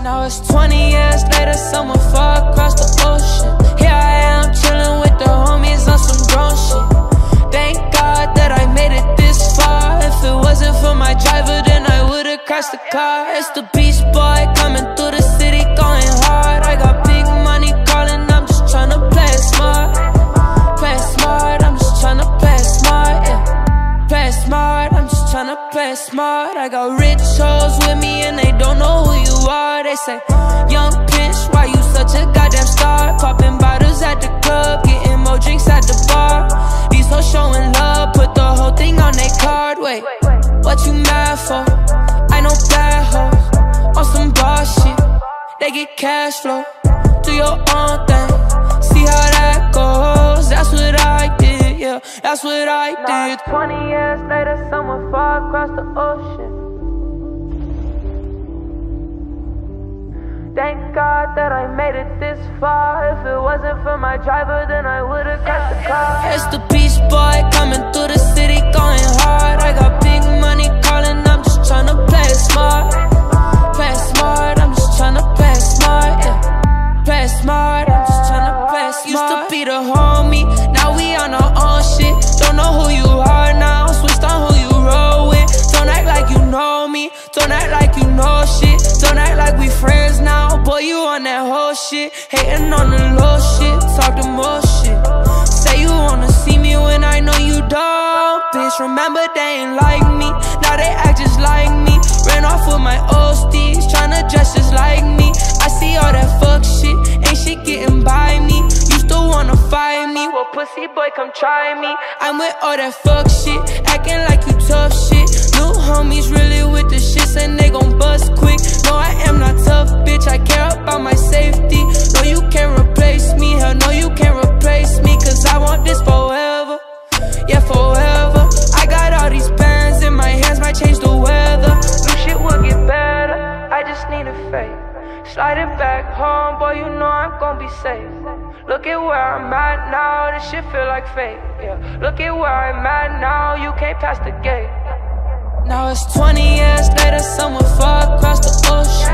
Now it's 20 years later, someone far across the ocean. Here I am, chillin' with the homies on some grown shit. Thank God that I made it this far. If it wasn't for my driver, then I would've crashed the car. It's the Beach Boy coming through the city, going hard. I got big money calling, I'm just tryna play it smart. Play it smart, I'm just tryna play it smart, yeah. Play it smart, I'm just tryna play it smart. I got rich hoes with me and they don't know who you are. They say, Young Pinch, why you such a goddamn star? Popping bottles at the club, getting more drinks at the bar. These hoes showing love, put the whole thing on their card. Wait, what you mad for? I know bad hoes on some boss shit. They get cash flow, do your own thing, see how that goes. That's what I did, yeah, that's what I did. 20 years later, someone far across the ocean. Thank God that I made it this far. If it wasn't for my driver, then I would've crashed the car. It's the Beach Boy coming through the city, going hard. I got big money calling, I'm just tryna play it smart. Play it smart, I'm just tryna play it smart, yeah. Play it smart, I'm just tryna play it smart. Used to be the homie, now we on our own shit. Don't know who you are now, switched on who you roll with. Don't act like you know me, don't act like you know shit. Don't act like we friends now, boy, you on that whole shit. Hating on the low shit, talk the most shit. Say you wanna see me when I know you don't. Bitch, remember they ain't like me, now they act just like me. Ran off with my old steeds, tryna dress just like me. I see all that fuck shit, ain't shit getting by me. Used to wanna fight me, well pussy boy come try me. I'm with all that fuck shit, acting like you tough shit. New homies really with the shits and they gon' bust quick. No, I am not tough, bitch, I care about my safety. No, you can't replace me, hell no, you can't replace me. Cause I want this forever, yeah, forever. I got all these bands in my hands, might change the weather. New shit will get better, I just need a fade. Sliding back home, boy, you know I'm gon' be safe. Look at where I'm at now, this shit feel like fate, yeah. Look at where I'm at now, you can't pass the gate. Now it's 20 years later, someone far across the ocean.